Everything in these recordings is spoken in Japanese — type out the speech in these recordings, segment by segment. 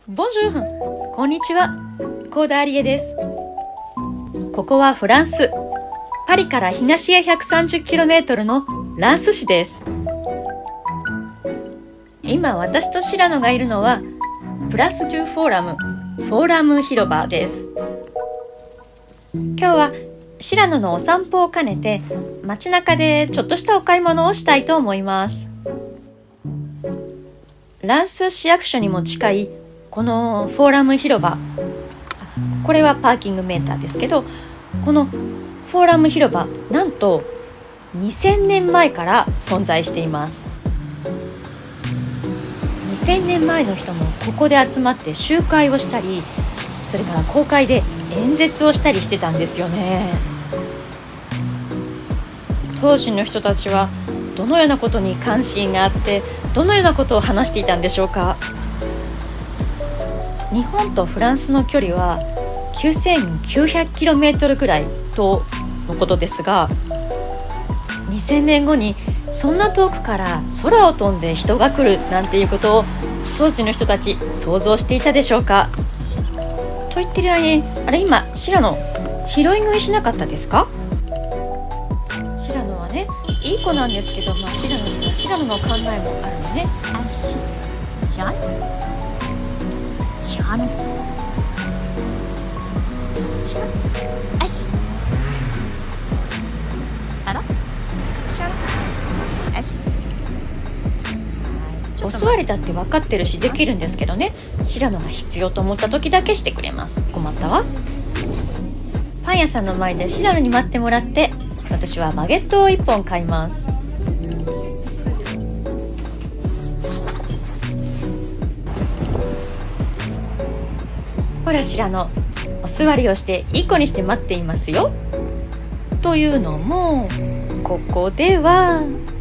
ボンジュール、こんにちは。コーダアリエです。ここはフランス、パリから東へ 130km のランス市です。今私とシラノがいるのはプラス・ドゥ・フォーラム広場です。今日はシラノのお散歩を兼ねて街中でちょっとしたお買い物をしたいと思います。ランス市役所にも近いこのフォーラム広場、これはパーキングメーターですけど、このフォーラム広場、なんと2000年前から存在しています。2000年前の人もここで集まって集会をしたり、それから公開で演説をしたりしてたんですよね。当時の人たちはどのようなことに関心があって、どのようなことを話していたんでしょうか。日本とフランスの距離は 9900km くらいとのことですが、2000年後にそんな遠くから空を飛んで人が来るなんていうことを当時の人たち想像していたでしょうか。と言ってる間に、あれ、今シラノ拾い食いしなかったですか？シラノはね、いい子なんですけど、シラノにはシラノの考えもあるのね。お座りだって分かってるしできるんですけどね、シラノが必要と思った時だけしてくれます。困ったわ。パン屋さんの前でシラノに待ってもらって、私はバゲットを1本買います。ほらシラノ、お座りをしていい子にして待っていますよ。というのも、ここでは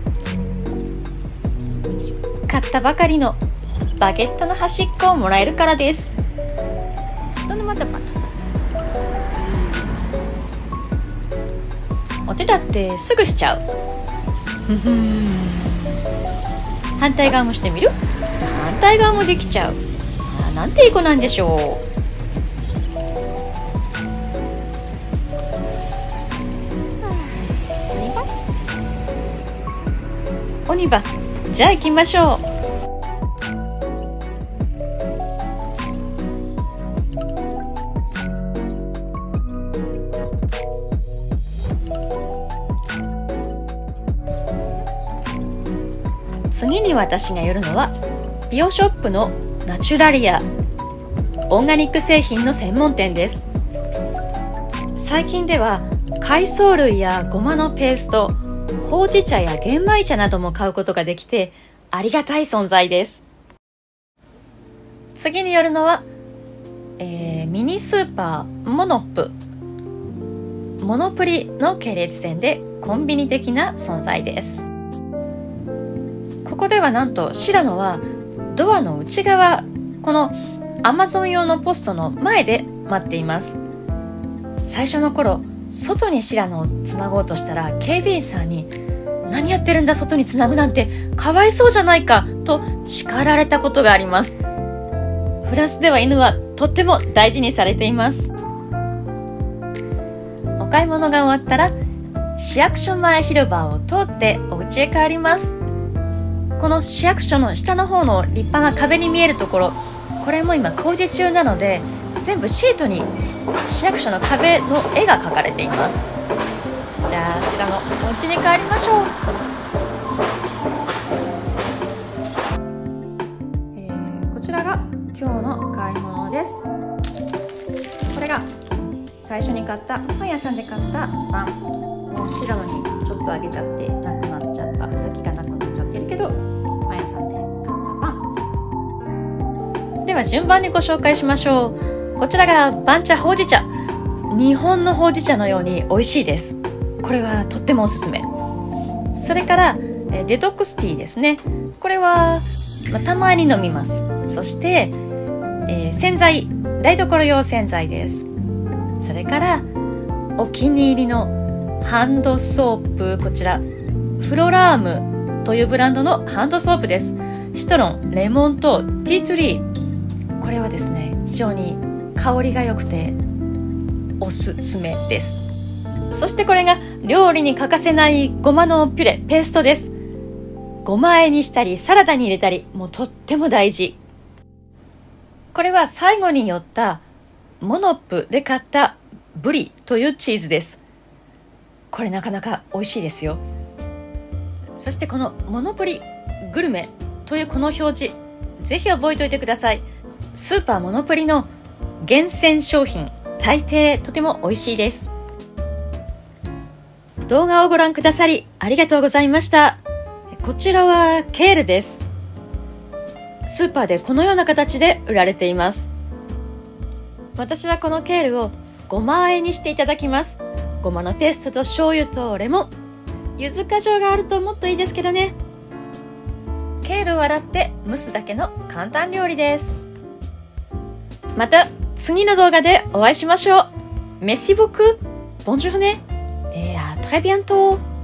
買ったばかりのバゲットの端っこをもらえるからです。お手だってすぐしちゃう。反対側もしてみる？反対側もできちゃう。なんていい子なんでしょう。オニバ、じゃあ行きましょう。次に私が寄るのは美容ショップのナチュラリア、オーガニック製品の専門店です。最近では海藻類やごまのペースト、ほうじ茶や玄米茶なども買うことができてありがたい存在です。次に寄るのは、ミニスーパーモノプリの系列店でコンビニ的な存在です。ここではなんとシラノはドアの内側、このアマゾン用のポストの前で待っています。最初の頃、外にシラノをつなごうとしたら警備員さんに、何やってるんだ外につなぐなんてかわいそうじゃないかと叱られたことがあります。フランスでは犬はとっても大事にされています。お買い物が終わったら市役所前広場を通ってお家へ帰ります。この市役所の下の方の立派な壁に見えるところ、これも今工事中なので全部シートに市役所の壁の絵が描かれています。じゃあシラノ、お家に帰りましょう。こちらが今日の買い物です。これが最初に買ったパン屋さんで買ったパン。もうシラノにちょっとあげちゃってなくなっちゃった、先がなくなっちゃってるけど、パン屋さんで買ったパンでは順番にご紹介しましょう。こちらが番茶ほうじ茶。日本のほうじ茶のように美味しいです。これはとってもおすすめ。それからデトックスティーですね。これは、たまに飲みます。そして、洗剤、台所用洗剤です。それからお気に入りのハンドソープ、こちらフロラームというブランドのハンドソープです。シトロン、レモンとティーツリー、 これはですね、非常に香りが良くておすすめです。そしてこれが料理に欠かせないごまのピュレ、ペーストです。ごま和えにしたりサラダに入れたり、もうとっても大事。これは最後に寄ったモノップで買ったブリというチーズです。これなかなか美味しいですよ。そしてこのモノプリグルメというこの表示、ぜひ覚えておいてください。スーパーモノプリの厳選商品、大抵とても美味しいです。動画をご覧くださりありがとうございました。こちらはケールです。スーパーでこのような形で売られています。私はこのケールをごま和えにしていただきます。ごまのペーストと醤油とレモン、柚子果汁があるともっといいですけどね。ケールを洗って蒸すだけの簡単料理です。また次の動画でお会いしましょう。Merci beaucoup. Bonne journée et à très bientôt.